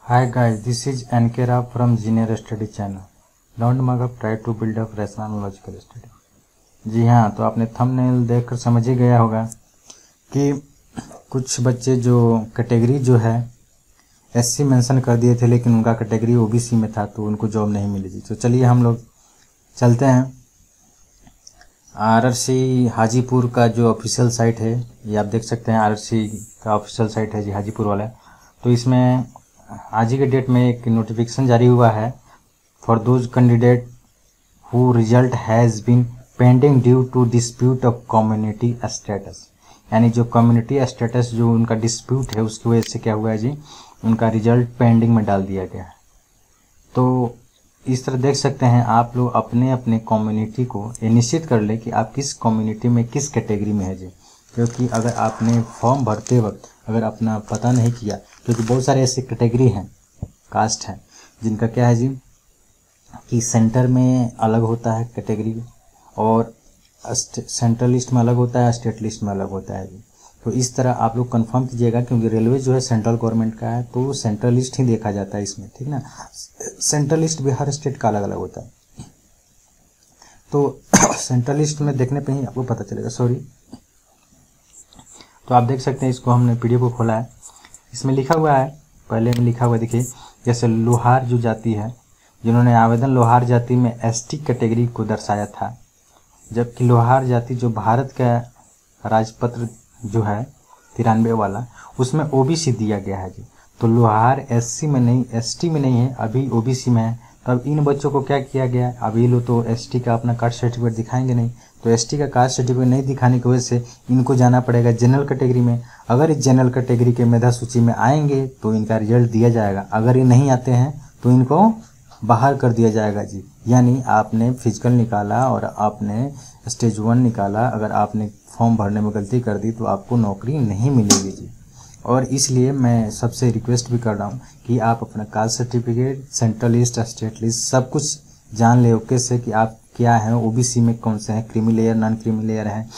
Hi guys, this is NK Rao from Junior Study Channel. Don't mug up, try to build up rational and logical study. जी हाँ, तो आपने thumbnail देखकर समझ ही गया होगा कि कुछ बच्चे जो कैटेगरी जो है एससी मेंशन कर दिए थे, लेकिन उनका कैटेगरी ओबीसी में था तो उनको जॉब नहीं मिली थी। तो चलिए हम लोग चलते हैं आरआरसी हाजीपुर का जो ऑफिशियल साइट है, ये आप देख सकते हैं। आरआरसी का ऑफिशियल साइट है जी, हाजीपुर वाला। तो इसमें आज ही के डेट में एक नोटिफिकेशन जारी हुआ है for those candidate who result has been pending due to dispute of community status. यानी जो कम्युनिटी स्टेटस जो उनका डिस्प्यूट है उसकी वजह से क्या हुआ है जी, उनका रिजल्ट पेंडिंग में डाल दिया गया है। तो इस तरह देख सकते हैं आप लोग अपने अपने कम्युनिटी को ये निश्चित कर ले कि आप किस कम्युनिटी में किस कैटेगरी में है जी। क्योंकि अगर आपने फॉर्म भरते वक्त अगर अपना पता नहीं किया, क्योंकि बहुत सारे ऐसे कैटेगरी हैं, कास्ट हैं, जिनका क्या है जी कि सेंटर में अलग होता है कैटेगरी और सेंट्रल लिस्ट में अलग होता है, स्टेट लिस्ट में अलग होता है जी। तो इस तरह आप लोग कंफर्म कीजिएगा, क्योंकि रेलवे जो है सेंट्रल गवर्नमेंट का है तो सेंट्रल लिस्ट ही देखा जाता है इसमें, ठीक ना। सेंट्रल लिस्ट भी हर स्टेट का अलग अलग होता है, तो सेंट्रल लिस्ट में देखने पे ही आपको पता चलेगा। सॉरी, तो आप देख सकते हैं, इसको हमने पीडीएफ को खोला है। इसमें लिखा हुआ है, पहले में लिखा हुआ है, देखिए जैसे लोहार जो जाति है, जिन्होंने आवेदन लोहार जाति में एसटी कैटेगरी को दर्शाया था, जबकि लोहार जाति जो भारत का राजपत्र जो है 93 वाला, उसमें ओबीसी दिया गया है जी। तो लोहार एससी में नहीं, एसटी में नहीं है, अभी ओबीसी में है। तब इन बच्चों को क्या किया गया, अभी लोग तो एसटी का अपना कास्ट सर्टिफिकेट दिखाएंगे नहीं, तो एसटी का कास्ट सर्टिफिकेट नहीं दिखाने की वजह से इनको जाना पड़ेगा जनरल कैटेगरी में। अगर इस जनरल कैटेगरी के मेधा सूची में आएंगे तो इनका रिजल्ट दिया जाएगा, अगर ये नहीं आते हैं तो इनको बाहर कर दिया जाएगा जी। यानी आपने फिजिकल निकाला और आपने स्टेज 1 निकाला, अगर आपने फॉर्म भरने में गलती कर दी तो आपको नौकरी नहीं मिलेगी जी। और इसलिए मैं सबसे रिक्वेस्ट भी कर रहा हूँ कि आप अपना caste certificate, central list, state list सब कुछ जान ले ओके से कि आप क्या हैं, ओबीसी में कौन से हैं, creamy layer, non creamy layer है।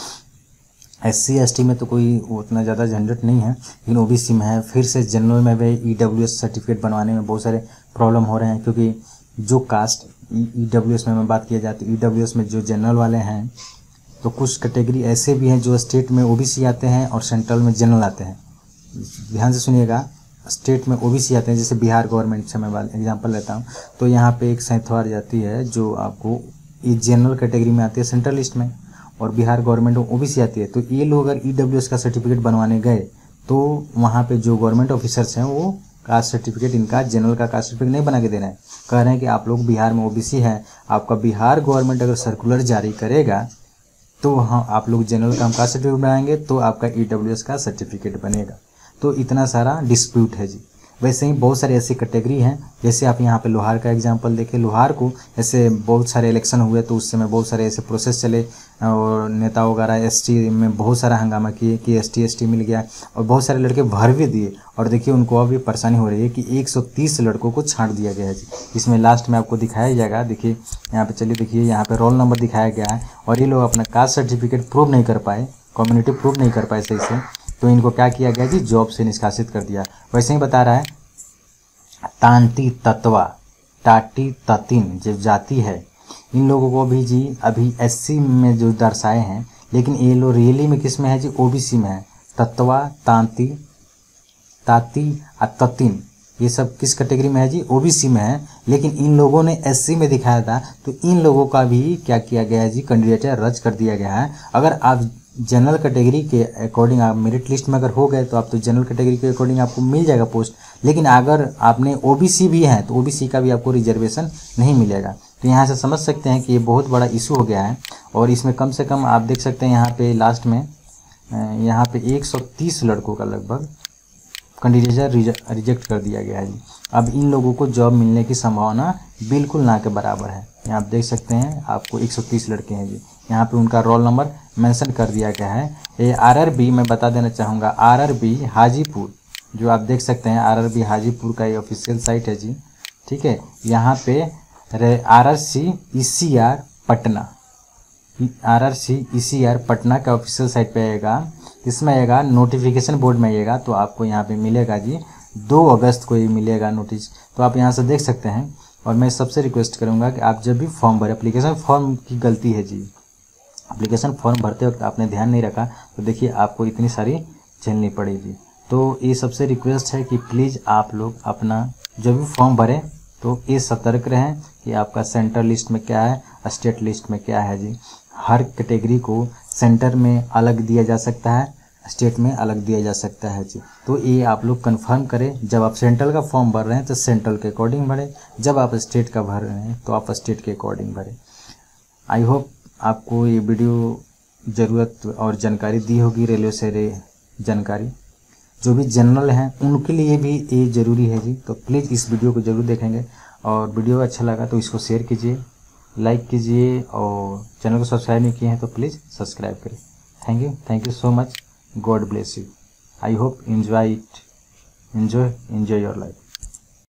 एससी एसटी में तो कोई उतना ज़्यादा झंझट नहीं है, लेकिन ओबीसी में है। फिर से जनरल में भी ईडब्ल्यूएस सर्टिफिकेट बनवाने में बहुत सारे प्रॉब्लम हो रहे हैं, क्योंकि जो कास्ट ईडब्ल्यूएस में बात किया जाए तो ईडब्ल्यूएस में जो जनरल वाले हैं, तो कुछ कैटेगरी ऐसे भी हैं जो स्टेट में ओबीसी आते हैं और सेंट्रल में जनरल आते हैं। ध्यान से सुनिएगा, स्टेट में ओबीसी आते हैं, जैसे बिहार गवर्नमेंट से मैं एग्जांपल लेता हूँ, तो यहाँ पे एक सैंथवार जाति है जो आपको ये जनरल कैटेगरी में आती है सेंट्रल लिस्ट में, और बिहार गवर्नमेंट में ओबीसी आती है। तो ये लोग अगर ईडब्ल्यूएस का सर्टिफिकेट बनवाने गए तो वहाँ पे जो गवर्नमेंट ऑफिसर्स हैं वो कास्ट सर्टिफिकेट, इनका जनरल का कास्ट सर्टिफिकेट नहीं बना के दे रहे हैं, कह रहे हैं कि आप लोग बिहार में ओबीसी हैं, आपका बिहार गवर्नमेंट अगर सर्कुलर जारी करेगा तो हाँ आप लोग जनरल का कास्ट सर्टिफिकेट बनाएंगे तो आपका ईडब्ल्यूएस का सर्टिफिकेट बनेगा। तो इतना सारा डिस्प्यूट है जी। वैसे ही बहुत सारे ऐसी कैटेगरी हैं, जैसे आप यहाँ पे लोहार का एग्जांपल देखें। लोहार को ऐसे बहुत सारे इलेक्शन हुए तो उस समय बहुत सारे ऐसे प्रोसेस चले और नेता वगैरह एसटी में बहुत सारा हंगामा किए कि एसटी मिल गया, और बहुत सारे लड़के भर भी दिए। और देखिए उनको अभी परेशानी हो रही है कि 130 लड़कों को छांट दिया गया है जी। इसमें लास्ट में आपको दिखाया जाएगा, देखिए यहाँ पे, चलिए देखिए यहाँ पे रोल नंबर दिखाया गया है, और ये लोग अपना कास्ट सर्टिफिकेट प्रूव नहीं कर पाए, कम्युनिटी प्रूव नहीं कर पाए सही से, तो इनको क्या किया गया जी, जॉब से निष्कासित कर दिया। वैसे ही बता रहा है तांती तत्वा, टाटी ततिन जो जाति है, इन लोगों को भी जी अभी एससी में जो दर्शाए हैं, लेकिन ये लोग रियली में किस में है जी, ओबीसी में है। तत्वा, तांती, ताती और ततिन, ये सब किस कैटेगरी में है जी, ओबीसी में है। लेकिन इन लोगों ने एससी में दिखाया था, तो इन लोगों का भी क्या किया गया है जी, कैंडिडेट रद्द कर दिया गया है। अगर आप जनरल कैटेगरी के अकॉर्डिंग आप मेरिट लिस्ट में अगर हो गए तो आप तो जनरल कैटेगरी के अकॉर्डिंग आपको मिल जाएगा पोस्ट, लेकिन अगर आपने ओबीसी भी है तो ओबीसी का भी आपको रिजर्वेशन नहीं मिलेगा। तो यहाँ से समझ सकते हैं कि ये बहुत बड़ा इशू हो गया है। और इसमें कम से कम आप देख सकते हैं यहाँ पे लास्ट में यहाँ पे 130 लड़कों का लगभग कैंडिडेट रिजेक्ट कर दिया गया है जी। अब इन लोगों को जॉब मिलने की संभावना बिल्कुल ना के बराबर है। यहाँ आप देख सकते हैं आपको 130 लड़के हैं जी, यहाँ पे उनका रोल नंबर मेंशन कर दिया गया है। ये आरआरबी मैं बता देना चाहूँगा, आरआरबी हाजीपुर जो आप देख सकते हैं, आरआरबी हाजीपुर का ये ऑफिशियल साइट है जी, ठीक है। यहाँ पे RRC ECR Patna, RRC ECR Patna का ऑफिशियल साइट पे आएगा। इसमें आएगा नोटिफिकेशन बोर्ड में आएगा, तो आपको यहाँ पे मिलेगा जी 2 अगस्त को ये मिलेगा नोटिस। तो आप यहाँ से देख सकते हैं। और मैं सबसे रिक्वेस्ट करूँगा कि आप जब भी फॉर्म भरें, एप्लीकेशन फॉर्म की गलती है जी, एप्लीकेशन फॉर्म भरते वक्त आपने ध्यान नहीं रखा तो देखिए आपको इतनी सारी झेलनी पड़ेगी। तो ये सबसे रिक्वेस्ट है कि प्लीज़ आप लोग अपना जब भी फॉर्म भरें तो ये सतर्क रहें कि आपका सेंटर लिस्ट में क्या है, स्टेट लिस्ट में क्या है जी। हर कैटेगरी को सेंटर में अलग दिया जा सकता है, स्टेट में अलग दिया जा सकता है जी। तो ये आप लोग कंफर्म करें, जब आप सेंट्रल का फॉर्म भर रहे हैं तो सेंट्रल के अकॉर्डिंग भरें, जब आप स्टेट का भर रहे हैं तो आप स्टेट के अकॉर्डिंग भरें। आई होप आपको ये वीडियो ज़रूरत और जानकारी दी होगी, रेलवे से जानकारी। जो भी जनरल हैं उनके लिए भी ये ज़रूरी है जी। तो प्लीज़ इस वीडियो को ज़रूर देखेंगे, और वीडियो अच्छा लगा तो इसको शेयर कीजिए, लाइक कीजिए, और चैनल को सब्सक्राइब नहीं किए हैं तो प्लीज़ सब्सक्राइब करें। Thank you so much. God bless you. I hope enjoy your life.